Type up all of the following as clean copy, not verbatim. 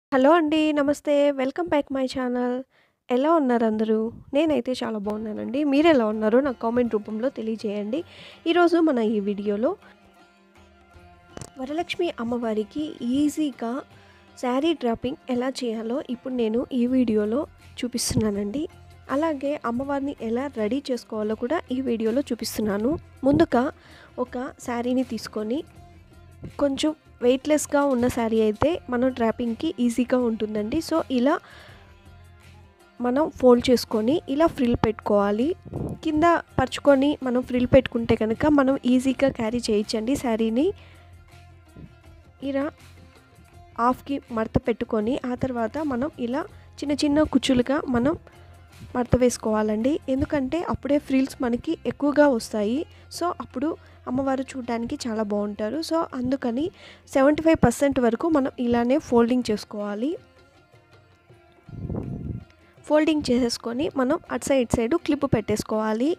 Hello అండి. నమస్తే. Welcome back my channel. ఎలా ఉన్నారు అందరూ? నేనైతే చాలా బాగున్నానండి. మీరెలా ఉన్నారో నాకు కామెంట్ రూపంలో తెలియజేయండి. ఈరోజు మన ఈ వీడియోలో వరలక్ష్మి అమ్మవారికి ఈజీగా శారీ డ్రాపింగ్ ఎలా చేయాలో ఇప్పుడు నేను ఈ వీడియోలో చూపిస్తున్నానండి. అలాగే అమ్మవారిని ఎలా రెడీ చేసుకోవాలో కూడా ఈ వీడియోలో చూపిస్తున్నాను. ముందుగా ఒక శారీని తీసుకొని కొంచెం వెయిట్లెస్గా ఉన్న శారీ అయితే మనం డ్రాపింగ్కి ఈజీగా ఉంటుందండి. సో ఇలా మనం ఫోల్డ్ చేసుకొని ఇలా ఫ్రిల్ పెట్టుకోవాలి. కింద పరుచుకొని మనం ఫ్రిల్ పెట్టుకుంటే కనుక మనం ఈజీగా క్యారీ చేయొచ్చండి శారీని. ఇలా హాఫ్కి మడత పెట్టుకొని ఆ తర్వాత మనం ఇలా చిన్న చిన్న కుచ్చులుగా మనం మడత వేసుకోవాలండి. ఎందుకంటే అప్పుడే ఫ్రిల్స్ మనకి ఎక్కువగా వస్తాయి. సో అప్పుడు అమ్మవారు చూడడానికి చాలా బాగుంటారు. సో అందుకని 75% వరకు మనం ఇలానే ఫోల్డింగ్ చేసుకోవాలి. ఫోల్డింగ్ చేసేసుకొని మనం అటు సైడ్ క్లిప్ పెట్టేసుకోవాలి.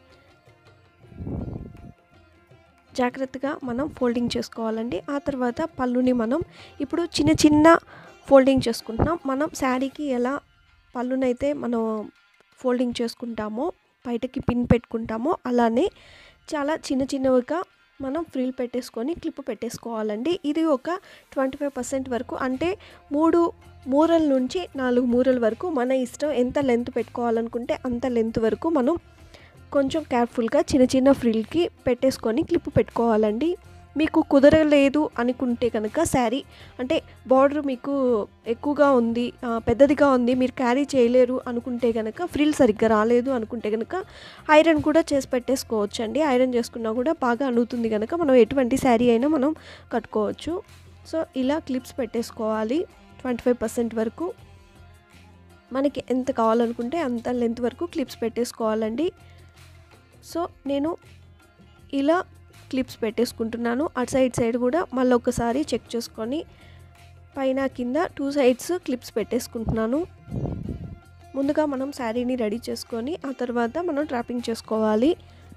జాగ్రత్తగా మనం ఫోల్డింగ్ చేసుకోవాలండి. ఆ తర్వాత పళ్ళుని మనం ఇప్పుడు చిన్న చిన్న ఫోల్డింగ్ చేసుకుంటున్నాం. మనం శారీకి ఎలా పళ్ళునైతే మనం ఫోల్డింగ్ చేసుకుంటామో బయటకి పిన్ పెట్టుకుంటామో అలానే చాలా చిన్న చిన్నవిగా మనం ఫ్రిల్ పెట్టేసుకొని క్లిప్ పెట్టేసుకోవాలండి. ఇది ఒక 25% వరకు, అంటే 3 మూరల నుంచి 4 మూరల వరకు మన ఇష్టం. ఎంత లెంత్ పెట్టుకోవాలనుకుంటే అంత లెంత్ వరకు మనం కొంచెం కేర్ఫుల్గా చిన్న చిన్న ఫ్రిల్కి పెట్టేసుకొని క్లిప్ పెట్టుకోవాలండి. మీకు కుదరలేదు అనుకుంటే కనుక శారీ అంటే బార్డర్ మీకు ఎక్కువగా ఉంది, పెద్దదిగా ఉంది, మీరు క్యారీ చేయలేరు అనుకుంటే కనుక, ఫ్రిల్ సరిగ్గా రాలేదు అనుకుంటే కనుక ఐరన్ కూడా చేసి పెట్టేసుకోవచ్చండి. ఐరన్ చేసుకున్నా కూడా బాగా అనుతుంది కనుక మనం ఎటువంటి శారీ అయినా మనం కట్టుకోవచ్చు. సో ఇలా క్లిప్స్ పెట్టేసుకోవాలి 25% వరకు. మనకి ఎంత కావాలనుకుంటే అంత లెంత్ వరకు క్లిప్స్ పెట్టేసుకోవాలండి. సో నేను ఇలా క్లిప్స్ పెట్టేసుకుంటున్నాను. అటు సైడ్ కూడా మళ్ళీ ఒకసారి చెక్ చేసుకొని పైన కింద 2 సైడ్స్ క్లిప్స్ పెట్టేసుకుంటున్నాను. ముందుగా మనం శారీని రెడీ చేసుకొని ఆ తర్వాత మనం డ్రాపింగ్ చేసుకోవాలి.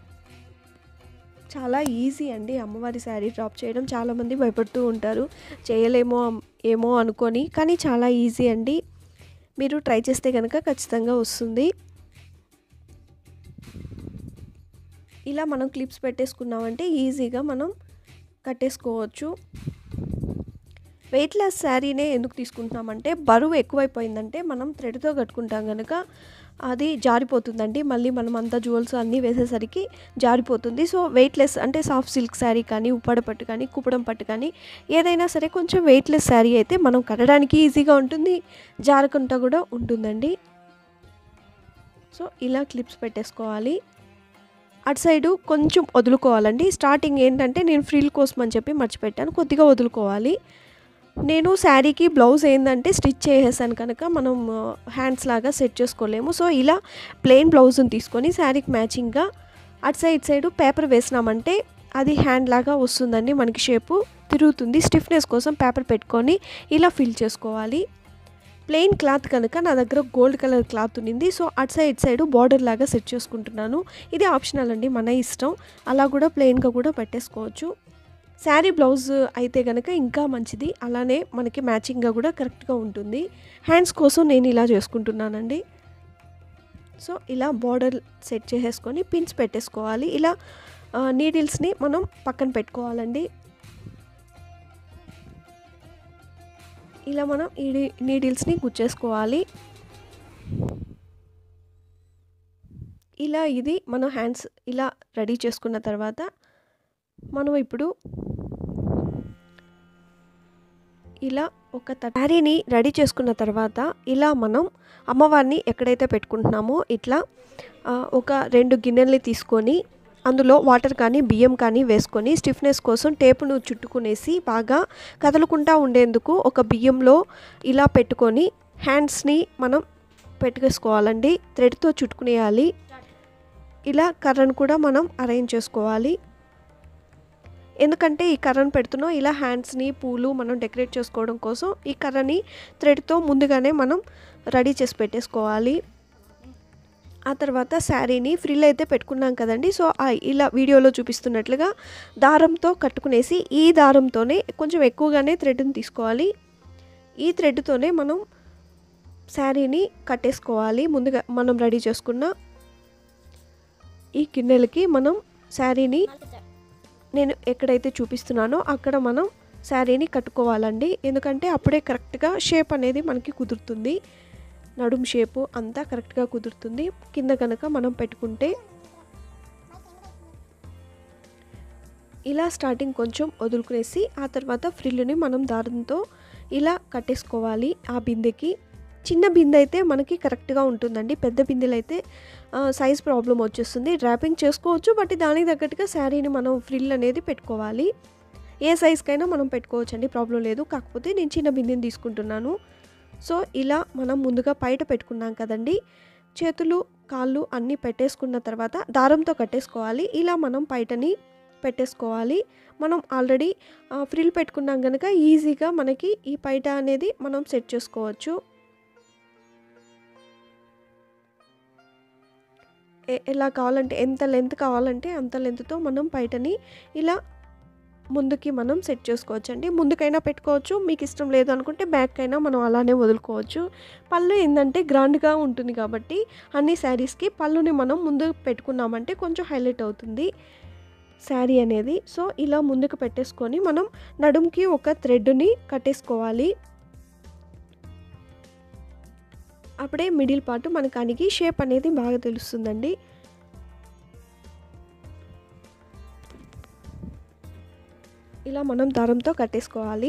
చాలా ఈజీ అండి అమ్మవారి శారీ డ్రాప్ చేయడం. చాలామంది భయపడుతూ ఉంటారు చేయలేమో ఏమో అనుకొని, కానీ చాలా ఈజీ అండి. మీరు ట్రై చేస్తే కనుక ఖచ్చితంగా వస్తుంది. ఇలా మనం క్లిప్స్ పెట్టేసుకున్నామంటే ఈజీగా మనం కట్టేసుకోవచ్చు. వెయిట్లెస్ శారీనే ఎందుకు తీసుకుంటున్నామంటే బరువు ఎక్కువైపోయిందంటే మనం థ్రెడ్తో కట్టుకుంటాం కనుక అది జారిపోతుందండి. మళ్ళీ మనం అంతా జ్యువెల్స్ అన్నీ వేసేసరికి జారిపోతుంది. సో వెయిట్లెస్ అంటే సాఫ్ట్ సిల్క్ శారీ కానీ, ఉప్పాడ పట్టు కానీ, కుప్పడం పట్టు కానీ ఏదైనా సరే కొంచెం వెయిట్లెస్ శారీ అయితే మనం కట్టడానికి ఈజీగా ఉంటుంది, జారకుండా కూడా ఉంటుందండి. సో ఇలా క్లిప్స్ పెట్టేసుకోవాలి. అటు సైడు కొంచెం వదులుకోవాలండి. స్టార్టింగ్ ఏంటంటే నేను ఫ్రిల్ కోసం అని చెప్పి మర్చిపెట్టాను, కొద్దిగా వదులుకోవాలి. నేను శారీకి బ్లౌజ్ ఏంటంటే స్టిచ్ చేసేసాను కనుక మనం హ్యాండ్స్ లాగా సెట్ చేసుకోలేము. సో ఇలా ప్లెయిన్ బ్లౌజ్ని తీసుకొని శారీకి మ్యాచింగ్గా అటు సైడ్ పేపర్ వేసినామంటే అది హ్యాండ్ లాగా వస్తుందండి. మనకి షేపు తిరుగుతుంది. స్టిఫ్నెస్ కోసం పేపర్ పెట్టుకొని ఇలా ఫిల్ చేసుకోవాలి. ప్లెయిన్ క్లాత్ కనుక నా దగ్గర గోల్డ్ కలర్ క్లాత్ ఉంది. సో అటు సైడ్ బార్డర్ లాగా సెట్ చేసుకుంటున్నాను. ఇది ఆప్షనల్ అండి, మన ఇష్టం. అలా కూడా ప్లెయిన్గా కూడా పెట్టేసుకోవచ్చు. శారీ బ్లౌజ్ అయితే కనుక ఇంకా మంచిది, అలానే మనకి మ్యాచింగ్గా కూడా కరెక్ట్గా ఉంటుంది. హ్యాండ్స్ కోసం నేను ఇలా చేసుకుంటున్నానండి. సో ఇలా బార్డర్ సెట్ చేసేసుకొని పిన్స్ పెట్టేసుకోవాలి. ఇలా నీడిల్స్ని మనం పక్కన పెట్టుకోవాలండి. ఇలా మనం ఈ నీడిల్స్ని గుచ్చేసుకోవాలి. ఇలా ఇది మనం హ్యాండ్స్ ఇలా రెడీ చేసుకున్న తర్వాత మనం ఇప్పుడు ఇలా ఒక శారీని రెడీ చేసుకున్న తర్వాత ఇలా మనం అమ్మవారిని ఎక్కడైతే పెట్టుకుంటున్నామో ఇట్లా ఒక 2 గిన్నెల్ని తీసుకొని అందులో వాటర్ కానీ బియ్యం కానీ వేసుకొని స్టిఫ్నెస్ కోసం టేపును చుట్టుకునేసి బాగా కదలకుండా ఉండేందుకు ఒక బియ్యంలో ఇలా పెట్టుకొని హ్యాండ్స్ని మనం పెట్టుకేసుకోవాలండి. థ్రెడ్తో చుట్టుకునేయాలి. ఇలా కర్రను కూడా మనం అరేంజ్ చేసుకోవాలి. ఎందుకంటే ఈ కర్రను పెడుతున్నాం, ఇలా హ్యాండ్స్ని పూలు మనం డెకరేట్ చేసుకోవడం కోసం ఈ కర్రని థ్రెడ్తో ముందుగానే మనం రెడీ చేసి పెట్టేసుకోవాలి. ఆ తర్వాత శారీని ఫ్రిల్ అయితే పెట్టుకున్నాం కదండి. సో ఇలా వీడియోలో చూపిస్తున్నట్లుగా దారంతో కట్టుకునేసి ఈ దారంతోనే కొంచెం ఎక్కువగానే థ్రెడ్ని తీసుకోవాలి. ఈ థ్రెడ్తోనే మనం శారీని కట్టేసుకోవాలి. ముందుగా మనం రెడీ చేసుకున్న ఈ గిన్నెలకి మనం శారీని నేను ఎక్కడైతే చూపిస్తున్నానో అక్కడ మనం శారీని కట్టుకోవాలండి. ఎందుకంటే అప్పుడే కరెక్ట్గా షేప్ అనేది మనకి కుదురుతుంది. నడుము షేపు అంతా కరెక్ట్గా కుదురుతుంది. కింద కనుక మనం పెట్టుకుంటే ఇలా స్టార్టింగ్ కొంచెం వదులుకునేసి ఆ తర్వాత ఫ్రిల్ని మనం దారంతో ఇలా కట్టేసుకోవాలి. ఆ బిందెకి చిన్న బిందె అయితే మనకి కరెక్ట్గా ఉంటుందండి. పెద్ద బిందెలు అయితే సైజ్ ప్రాబ్లం వచ్చేస్తుంది. డ్రాపింగ్ చేసుకోవచ్చు, బట్ దానికి తగ్గట్టుగా శారీని మనం ఫ్రిల్ అనేది పెట్టుకోవాలి. ఏ సైజ్కైనా మనం పెట్టుకోవచ్చండి, ప్రాబ్లం లేదు. కాకపోతే నేను చిన్న బిందెని తీసుకుంటున్నాను. సో ఇలా మనం ముందుగా బయట పెట్టుకున్నాం కదండి, చేతులు కాళ్ళు అన్నీ పెట్టేసుకున్న తర్వాత దారంతో కట్టేసుకోవాలి. ఇలా మనం బయటని పెట్టేసుకోవాలి. మనం ఆల్రెడీ ఫ్రిల్ పెట్టుకున్నాం కనుక ఈజీగా మనకి ఈ పైట అనేది మనం సెట్ చేసుకోవచ్చు. ఎలా కావాలంటే ఎంత లెంత్ కావాలంటే అంత లెంత్తో మనం బయటని ఇలా ముందుకి మనం సెట్ చేసుకోవచ్చండి. ముందుకైనా పెట్టుకోవచ్చు, మీకు ఇష్టం లేదు అనుకుంటే బ్యాక్ అయినా మనం అలానే వదులుకోవచ్చు. పళ్ళు ఏంటంటే గ్రాండ్గా ఉంటుంది కాబట్టి అన్ని శారీస్కి పళ్ళుని మనం ముందు పెట్టుకున్నామంటే కొంచెం హైలైట్ అవుతుంది శారీ అనేది. సో ఇలా ముందుకు పెట్టేసుకొని మనం నడుముకి ఒక థ్రెడ్ని కట్టేసుకోవాలి. అప్పుడే మిడిల్ పార్ట్ మనకు అణిగి షేప్ అనేది బాగా తెలుస్తుందండి. ఇలా మనం దారంతో కట్టేసుకోవాలి.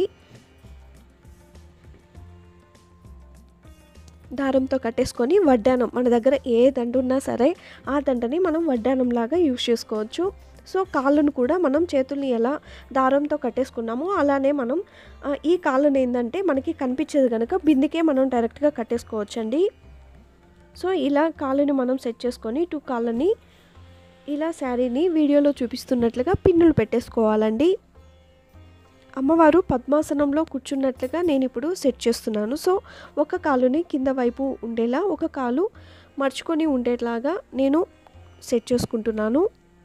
దారంతో కట్టేసుకొని వడ్డానం, మన దగ్గర ఏ దండ ఉన్నా సరే ఆ దండని మనం వడ్డానం లాగా యూజ్ చేసుకోవచ్చు. సో కాళ్ళను కూడా మనం చేతుల్ని ఎలా దారంతో కట్టేసుకున్నామో అలానే మనం ఈ కాళ్ళను ఏంటంటే మనకి కనిపించేది కనుక బిందికే మనం డైరెక్ట్గా కట్టేసుకోవచ్చండి. సో ఇలా కాళ్ళని మనం సెట్ చేసుకొని 2 కాళ్ళని ఇలా శారీని వీడియోలో చూపిస్తున్నట్లుగా పిన్నులు పెట్టేసుకోవాలండి. అమ్మవారు పద్మాసనంలో కూర్చున్నట్లుగా నేను ఇప్పుడు సెట్ చేస్తున్నాను. సో ఒక కాలుని కింద వైపు ఉండేలా, ఒక కాలు మర్చుకొని ఉండేలాగా నేను సెట్ చేసుకుంటున్నాను.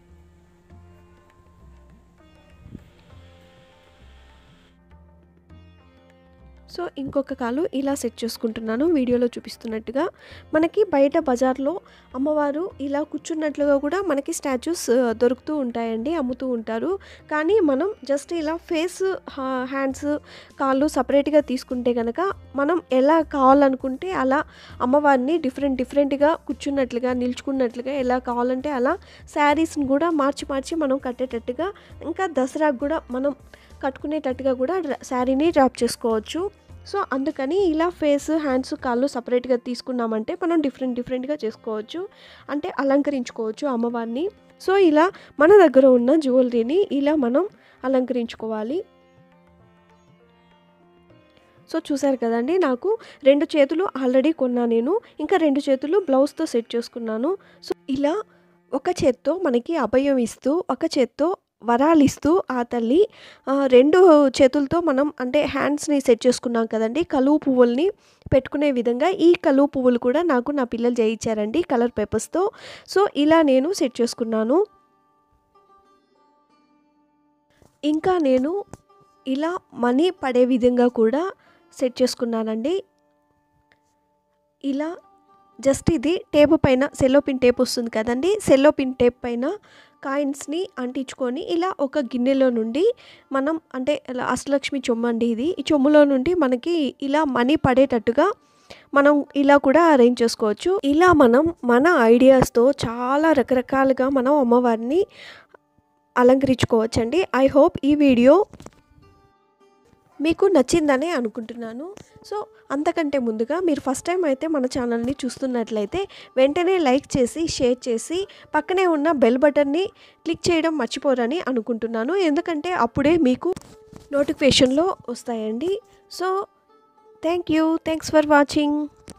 సో ఇంకొక కాలు ఇలా సెట్ చేసుకుంటున్నాను వీడియోలో చూపిస్తున్నట్టుగా. మనకి బయట బజార్లో అమ్మవారు ఇలా కూర్చున్నట్లుగా కూడా మనకి స్టాచ్యూస్ దొరుకుతూ ఉంటాయండి, అమ్ముతూ ఉంటారు. కానీ మనం జస్ట్ ఇలా ఫేస్, హ్యాండ్స్, కాళ్ళు సపరేట్గా తీసుకుంటే కనుక మనం ఎలా కావాలనుకుంటే అలా అమ్మవారిని డిఫరెంట్గా కూర్చున్నట్లుగా, నిల్చుకున్నట్లుగా ఎలా కావాలంటే అలా శారీస్ని కూడా మార్చి మనం కట్టేటట్టుగా, ఇంకా దసరాకు కూడా మనం కట్టుకునేటట్టుగా కూడా శారీని డ్రాప్ చేసుకోవచ్చు. సో అందుకని ఇలా ఫేస్, హ్యాండ్స్, కాళ్ళు సపరేట్గా తీసుకున్నామంటే మనం డిఫరెంట్గా చేసుకోవచ్చు, అంటే అలంకరించుకోవచ్చు అమ్మవారిని. సో ఇలా మన దగ్గర ఉన్న జ్యువెలరీని ఇలా మనం అలంకరించుకోవాలి. సో చూసారు కదండి, నాకు 2 చేతులు ఆల్రెడీ కొన్నా నేను, ఇంకా 2 చేతులు బ్లౌజ్తో సెట్ చేసుకున్నాను. సో ఇలా ఒక చేత్తో మనకి అభయం ఇస్తూ, ఒక చేత్తో వరాలు ఇస్తూ ఆ తల్లి 2 చేతులతో మనం అంటే హ్యాండ్స్ని సెట్ చేసుకున్నాం కదండి, కలువ పువ్వుల్ని పెట్టుకునే విధంగా. ఈ కలువ పువ్వులు కూడా నాకు నా పిల్లలు చేయించారండి కలర్ పేపర్స్తో. సో ఇలా నేను సెట్ చేసుకున్నాను. ఇంకా నేను ఇలా మనీ పడే విధంగా కూడా సెట్ చేసుకున్నానండి. ఇలా జస్ట్ ఇది టేప్ పైన సెల్లోపిన్ టేప్ వస్తుంది కదండి, సెల్లోపిన్ టేప్ పైన కాయిన్స్ని అంటించుకొని ఇలా ఒక గిన్నెలో నుండి మనం అంటే అష్టలక్ష్మి చొమ్ము అండి ఇది, ఈ చొమ్ములో నుండి మనకి ఇలా మనీ పడేటట్టుగా మనం ఇలా కూడా అరేంజ్ చేసుకోవచ్చు. ఇలా మనం మన ఐడియాస్తో చాలా రకరకాలుగా మనం అమ్మవారిని అలంకరించుకోవచ్చండి. ఐ హోప్ ఈ వీడియో మీకు నచ్చిందనే అనుకుంటున్నాను. సో అంతకంటే ముందుగా మీరు ఫస్ట్ టైం అయితే మన ఛానల్ని చూస్తున్నట్లయితే వెంటనే లైక్ చేసి, షేర్ చేసి, పక్కనే ఉన్న బెల్ బటన్ని క్లిక్ చేయడం మర్చిపోరని అనుకుంటున్నాను. ఎందుకంటే అప్పుడే మీకు నోటిఫికేషన్లో వస్తాయండి. So thanks for watching.